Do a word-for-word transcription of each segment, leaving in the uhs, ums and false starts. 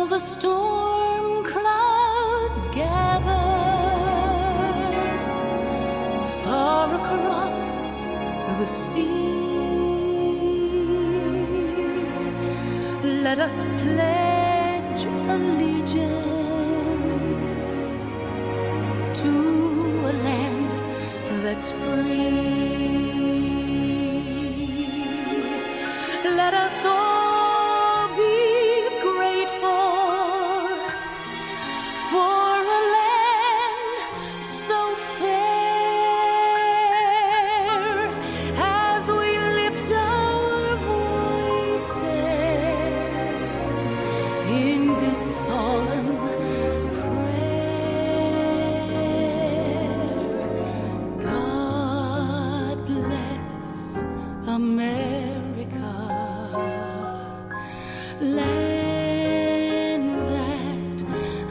while the storm clouds gather far across the sea. Let us pledge allegiance to a land that's free. Let us all be grateful for a land so fair as we lift our voices in this solemn prayer. God bless America, land that I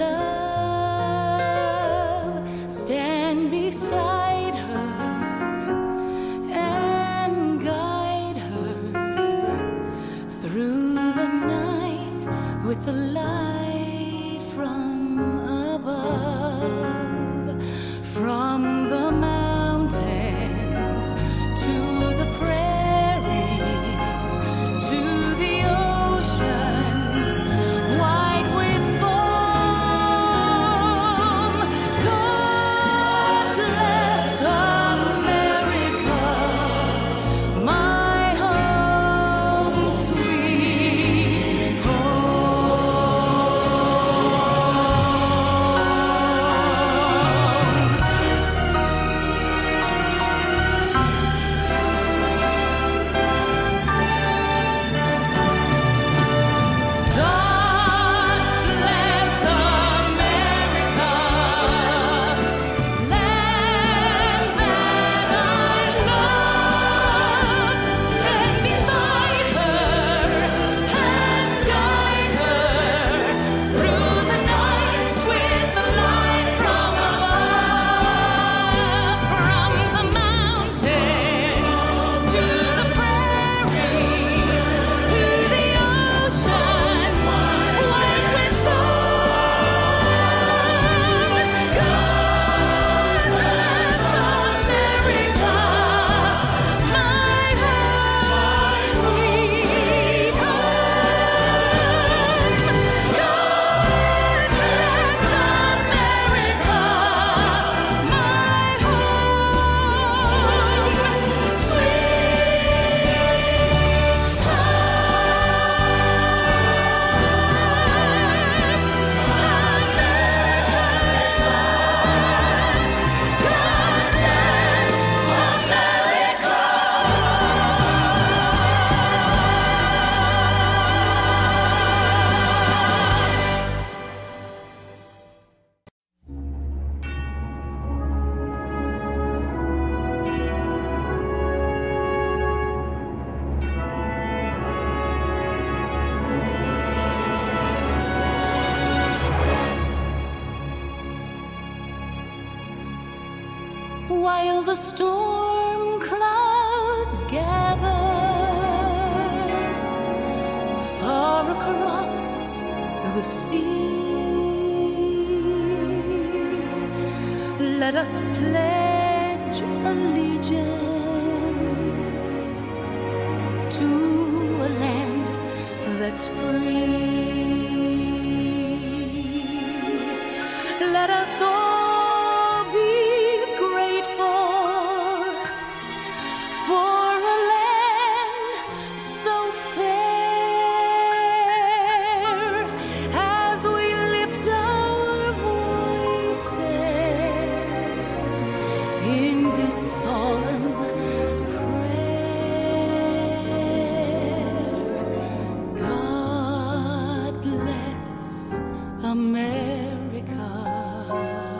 love. Stand beside her and guide her through the night with the light from above, from the mountains to the prairies, to the oceans wide with foam. God bless America, my home, sweet while the storm clouds gather far across the sea. Let us pledge allegiance to a land that's free. Let us all be grateful for a land so fair as we lift our voices in this solemn prayer. God bless America.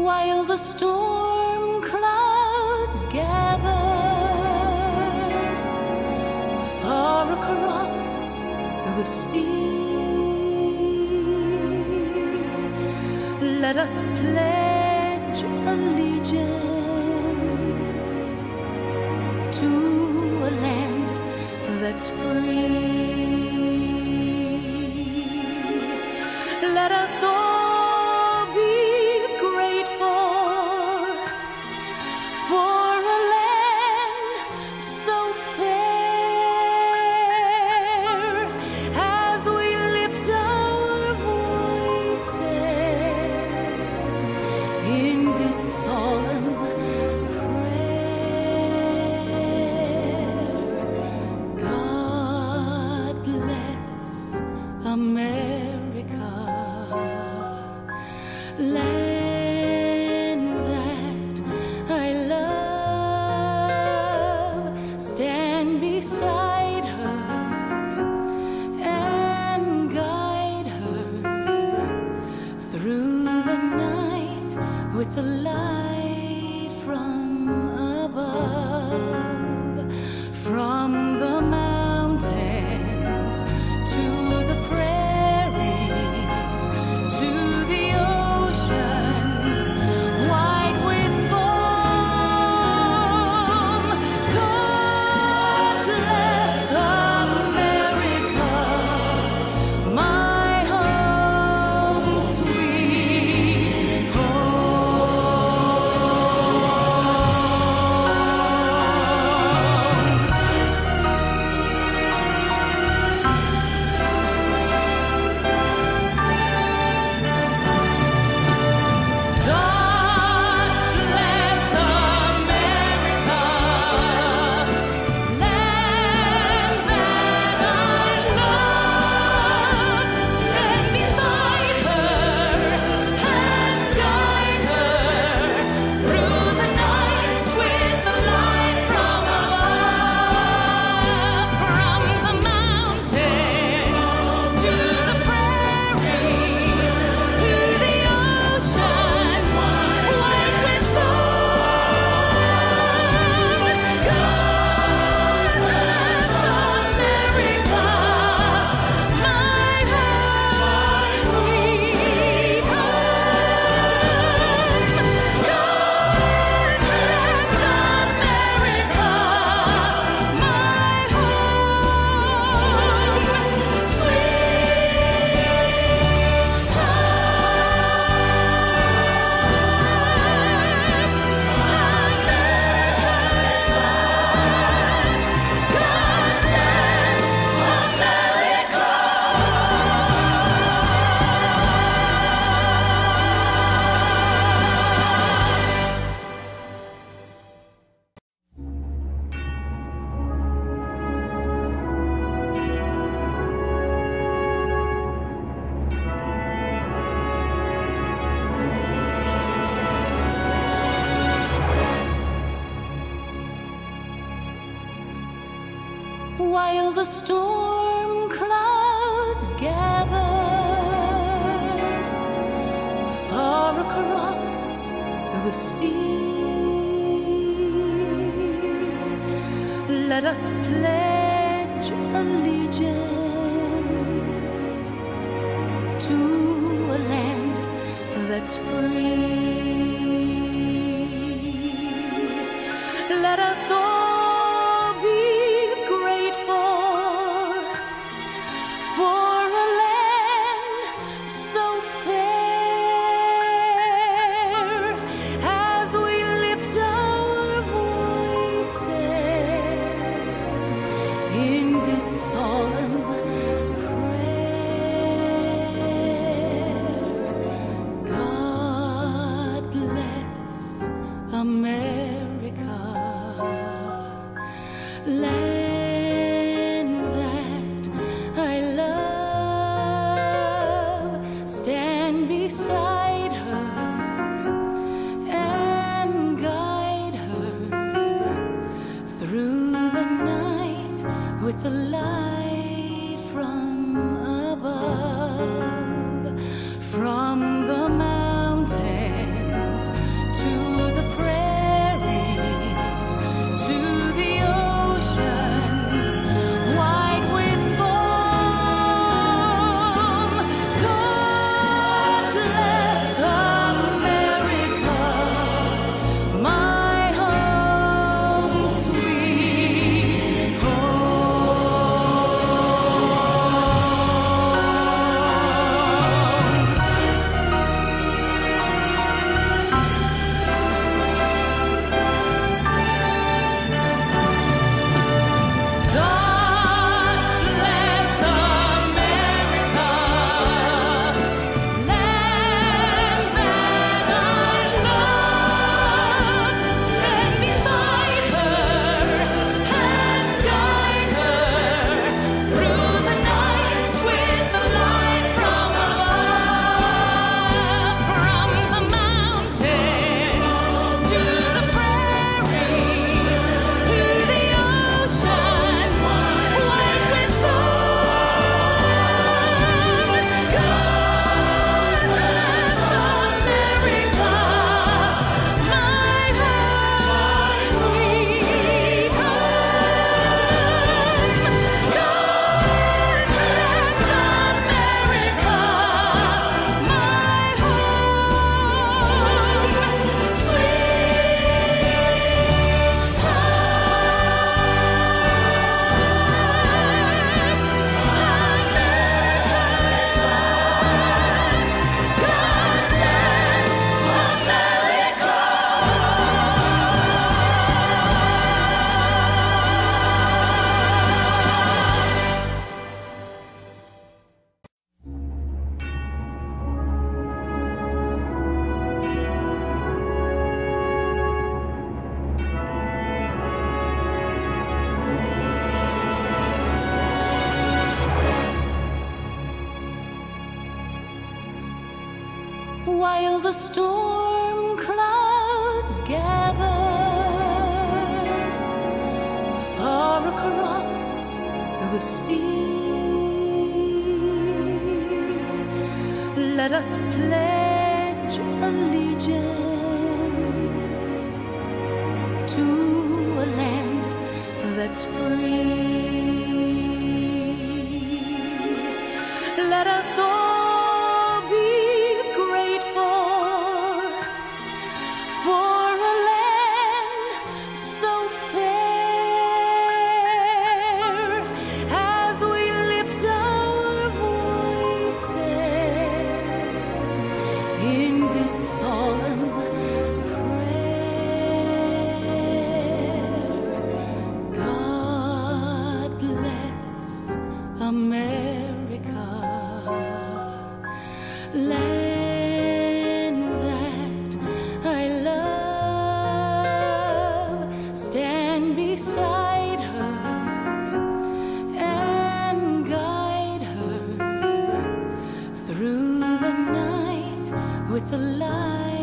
while the storm clouds gather far across the sea. Let us pledge allegiance to a land that's free. Let us all be grateful for a land so fair as we lift our voices in this solemn prayer. God bless America, land that I love. Stand beside her and guide her through the night with the light from above. From the mountains to the prairies, to the oceans wide with foam. God bless America, my home, sweet while the storm clouds gather far across the sea. Let us pledge allegiance to a land that's free. Let us all be grateful for a land so fair as we lift our voices in this solemn prayer. God bless America, land that I love. Stand beside her and guide her through the night with the light from above. From the mountains while the storm clouds gather far across the sea. Let us pledge allegiance to a land that's free. Let us all be grateful for a land so fair, as we lift our voices in this solemn prayer. God bless America, land that I love. Stand beside her and guide her through the night with the light